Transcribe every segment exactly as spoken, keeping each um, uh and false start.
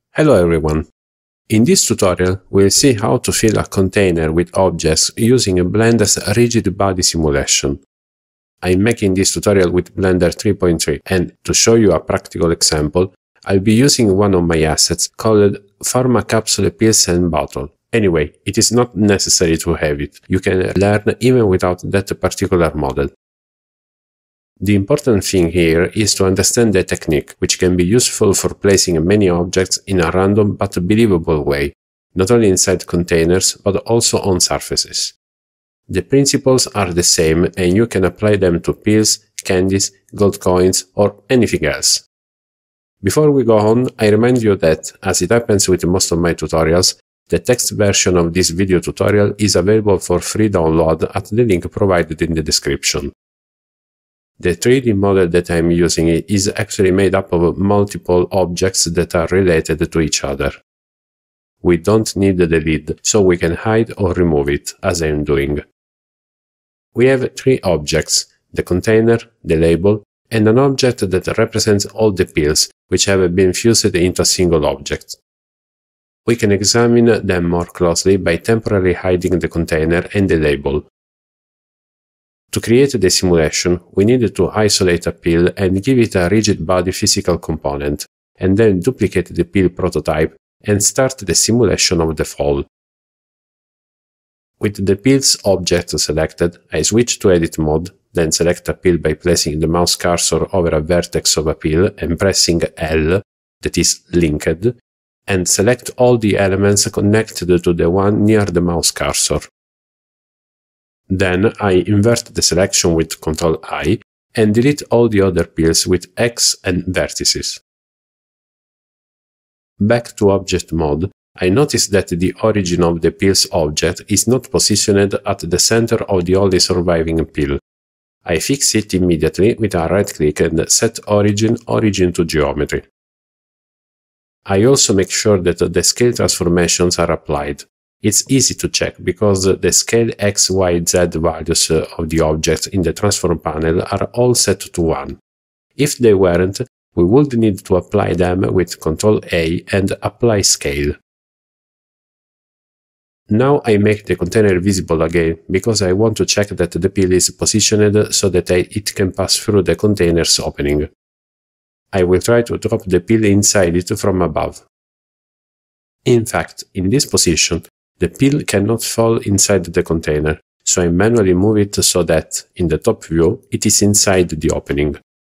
Hello everyone! In this tutorial, we'll see how to fill a container with objects using Blender's rigid body simulation. I'm making this tutorial with Blender three point three, and to show you a practical example, I'll be using one of my assets called Pharma Capsule Pills and Bottle. Anyway, it is not necessary to have it. You can learn even without that particular model. The important thing here is to understand the technique, which can be useful for placing many objects in a random but believable way, not only inside containers but also on surfaces. The principles are the same and you can apply them to pills, candies, gold coins or anything else. Before we go on, I remind you that, as it happens with most of my tutorials, the text version of this video tutorial is available for free download at the link provided in the description. The three D model that I'm using is actually made up of multiple objects that are related to each other. We don't need the lid, so we can hide or remove it, as I'm doing. We have three objects: the container, the label, and an object that represents all the pills, which have been fused into a single object. We can examine them more closely by temporarily hiding the container and the label. To create the simulation, we need to isolate a pill and give it a rigid body physical component, and then duplicate the pill prototype and start the simulation of the fall. With the pills object selected, I switch to edit mode, then select a pill by placing the mouse cursor over a vertex of a pill and pressing L, that is linked, and select all the elements connected to the one near the mouse cursor. Then I invert the selection with control I and delete all the other pills with X and vertices. Back to object mode, I notice that the origin of the pills object is not positioned at the center of the only surviving pill. I fix it immediately with a right click and set origin origin to geometry. I also make sure that the scale transformations are applied. It's easy to check because the scale X, Y, Z values of the objects in the transform panel are all set to one. If they weren't, we would need to apply them with control A and apply scale. Now I make the container visible again because I want to check that the pill is positioned so that it can pass through the container's opening. I will try to drop the pill inside it from above. In fact, in this position, the pill cannot fall inside the container, so I manually move it so that, in the top view, it is inside the opening.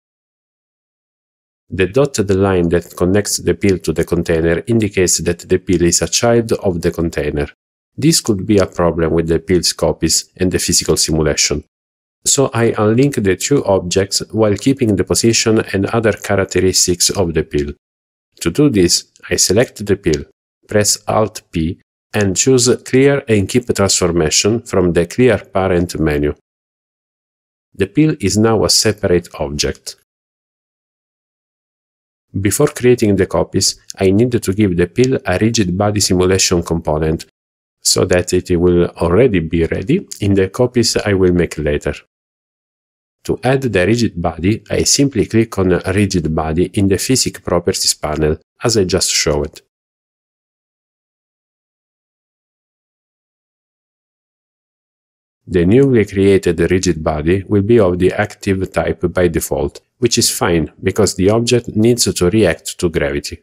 The dotted line that connects the pill to the container indicates that the pill is a child of the container. This could be a problem with the pill's copies and the physical simulation. So I unlink the two objects while keeping the position and other characteristics of the pill. To do this, I select the pill, press Alt P, and choose Clear and Keep Transformation from the Clear Parent menu. The pill is now a separate object. Before creating the copies, I need to give the pill a rigid body simulation component, so that it will already be ready in the copies I will make later. To add the rigid body, I simply click on Rigid Body in the Physics Properties panel, as I just showed. The newly created rigid body will be of the active type by default, which is fine because the object needs to react to gravity.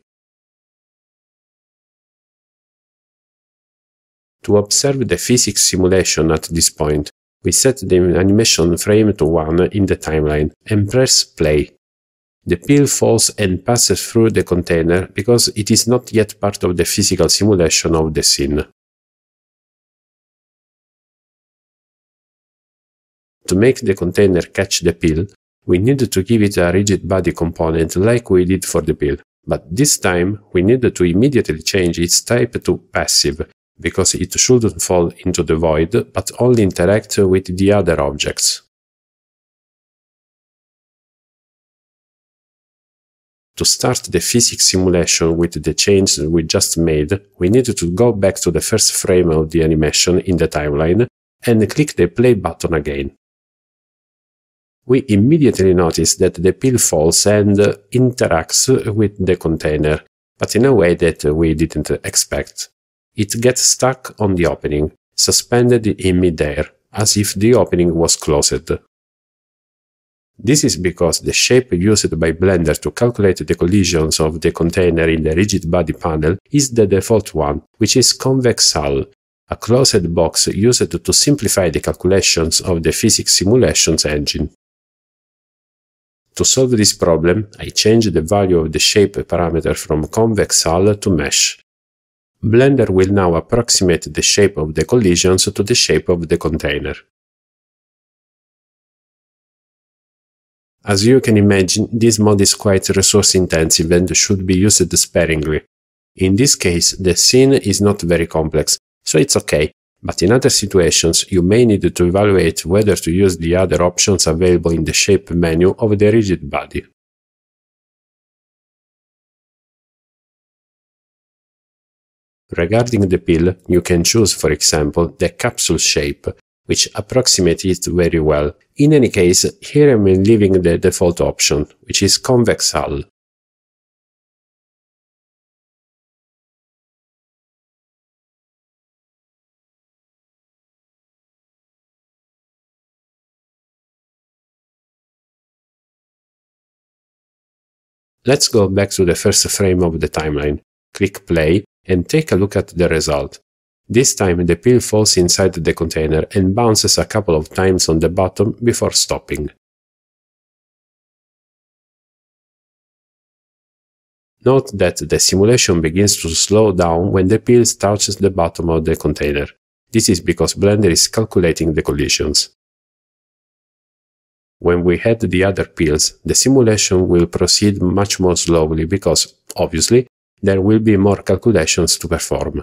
To observe the physics simulation at this point, we set the animation frame to one in the timeline and press play. The pill falls and passes through the container because it is not yet part of the physical simulation of the scene. To make the container catch the pill, we need to give it a rigid body component like we did for the pill, but this time we need to immediately change its type to passive, because it shouldn't fall into the void, but only interact with the other objects. To start the physics simulation with the change we just made, we need to go back to the first frame of the animation in the timeline and click the play button again. We immediately notice that the pill falls and interacts with the container, but in a way that we didn't expect. It gets stuck on the opening, suspended in midair, as if the opening was closed. This is because the shape used by Blender to calculate the collisions of the container in the rigid body panel is the default one, which is convex hull, a closed box used to simplify the calculations of the physics simulations engine. To solve this problem, I changed the value of the shape parameter from convex hull to mesh. Blender will now approximate the shape of the collisions to the shape of the container. As you can imagine, this mod is quite resource intensive and should be used sparingly. In this case, the scene is not very complex, so it's okay, but in other situations you may need to evaluate whether to use the other options available in the shape menu of the rigid body. Regarding the pill, you can choose, for example, the capsule shape, which approximates it very well. In any case, here I'm leaving the default option, which is convex hull. Let's go back to the first frame of the timeline, click play, and take a look at the result. This time the pill falls inside the container and bounces a couple of times on the bottom before stopping. Note that the simulation begins to slow down when the pill touches the bottom of the container. This is because Blender is calculating the collisions. When we add the other pills, the simulation will proceed much more slowly because, obviously, there will be more calculations to perform.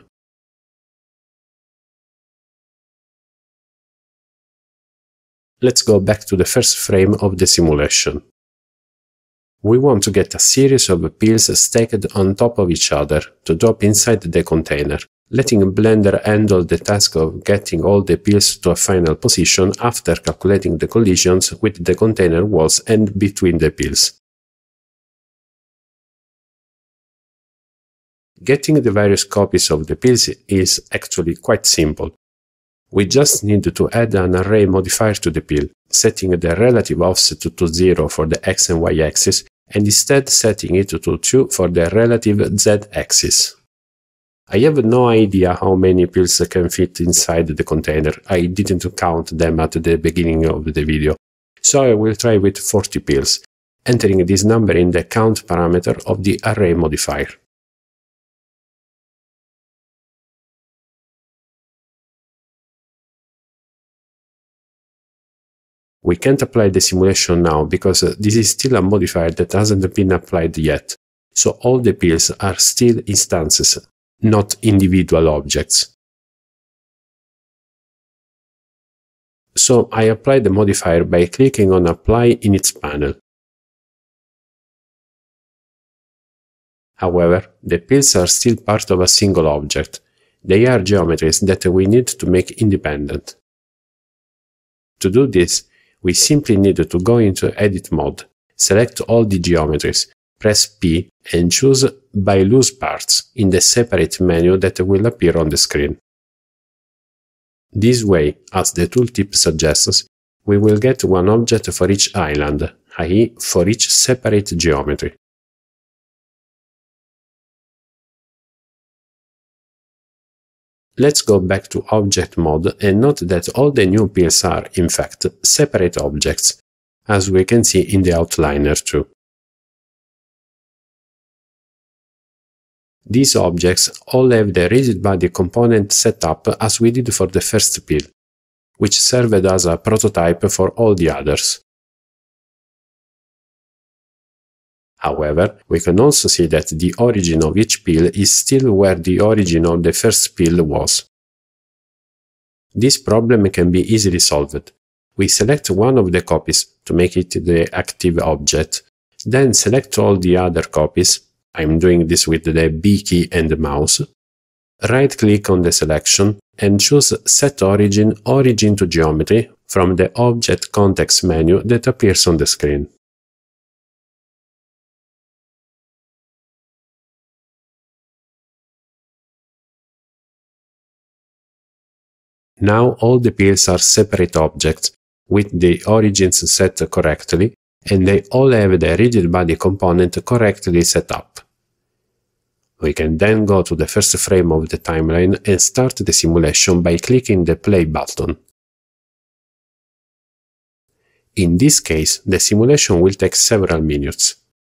Let's go back to the first frame of the simulation. We want to get a series of pills stacked on top of each other to drop inside the container, letting Blender handle the task of getting all the pills to a final position after calculating the collisions with the container walls and between the pills. Getting the various copies of the pills is actually quite simple. We just need to add an array modifier to the pill, setting the relative offset to zero for the x and y axis, and instead setting it to two for the relative z axis. I have no idea how many pills can fit inside the container. I didn't count them at the beginning of the video, so I will try with forty pills, entering this number in the count parameter of the array modifier. We can't apply the simulation now because this is still a modifier that hasn't been applied yet, so all the pills are still instances, not individual objects. So I apply the modifier by clicking on Apply in its panel. However, the pills are still part of a single object. They are geometries that we need to make independent. To do this, we simply need to go into Edit mode, select all the geometries, press P and choose By Loose Parts in the Separate menu that will appear on the screen. This way, as the tooltip suggests, we will get one object for each island, that is, for each separate geometry. Let's go back to Object mode and note that all the new pills are, in fact, separate objects, as we can see in the outliner too. These objects all have the rigid body component set up as we did for the first pill, which served as a prototype for all the others. However, we can also see that the origin of each pill is still where the origin of the first pill was. This problem can be easily solved. We select one of the copies to make it the active object, then select all the other copies. I'm doing this with the B key and the mouse. Right-click on the selection and choose Set Origin Origin to Geometry from the Object Context menu that appears on the screen. Now all the pills are separate objects, with the origins set correctly, and they all have the rigid body component correctly set up. We can then go to the first frame of the timeline and start the simulation by clicking the play button. In this case, the simulation will take several minutes.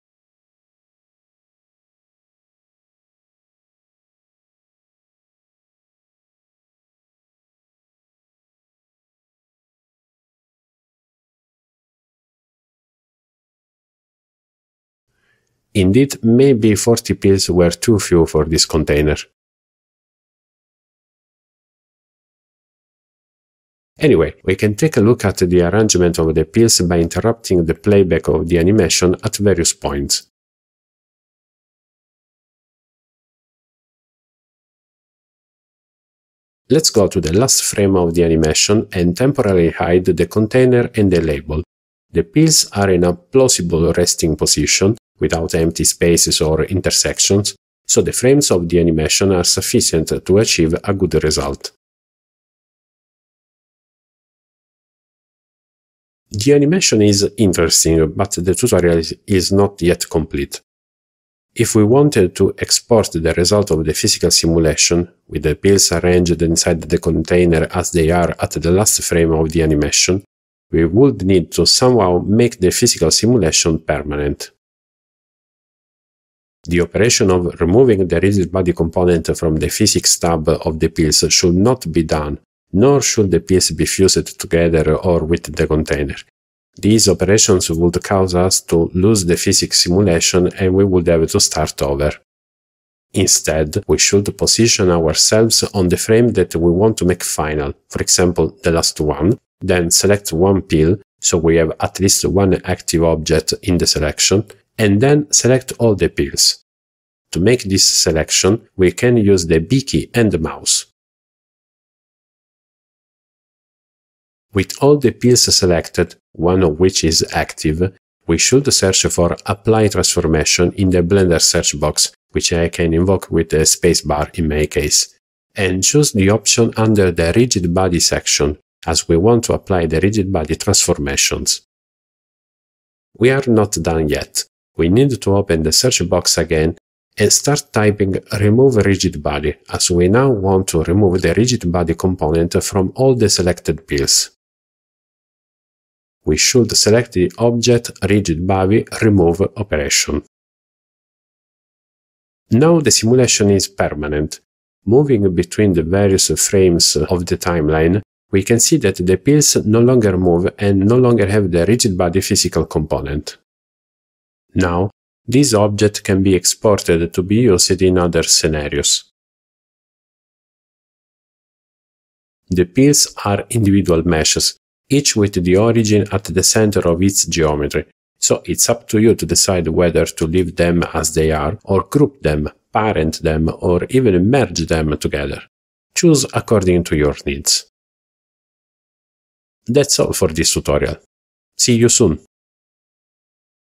Indeed, maybe forty pills were too few for this container. Anyway, we can take a look at the arrangement of the pills by interrupting the playback of the animation at various points. Let's go to the last frame of the animation and temporarily hide the container and the label. The pills are in a plausible resting position, without empty spaces or intersections, so the frames of the animation are sufficient to achieve a good result. The animation is interesting, but the tutorial is not yet complete. If we wanted to export the result of the physical simulation, with the pills arranged inside the container as they are at the last frame of the animation, we would need to somehow make the physical simulation permanent. The operation of removing the rigid body component from the physics tab of the pills should not be done, nor should the pills be fused together or with the container. These operations would cause us to lose the physics simulation and we would have to start over. Instead, we should position ourselves on the frame that we want to make final, for example the last one, then select one pill, so we have at least one active object in the selection, and then select all the pills. To make this selection, we can use the B key and the mouse. With all the pills selected, one of which is active, we should search for Apply Transformation in the Blender search box, which I can invoke with the spacebar in my case, and choose the option under the Rigid Body section, as we want to apply the rigid body transformations. We are not done yet. We need to open the search box again and start typing Remove Rigid Body, as we now want to remove the rigid body component from all the selected pills. We should select the Object Rigid Body Remove operation. Now the simulation is permanent. Moving between the various frames of the timeline, we can see that the pills no longer move and no longer have the rigid body physical component. Now, this object can be exported to be used in other scenarios. The pills are individual meshes, each with the origin at the center of its geometry, so it's up to you to decide whether to leave them as they are, or group them, parent them, or even merge them together. Choose according to your needs. That's all for this tutorial. See you soon!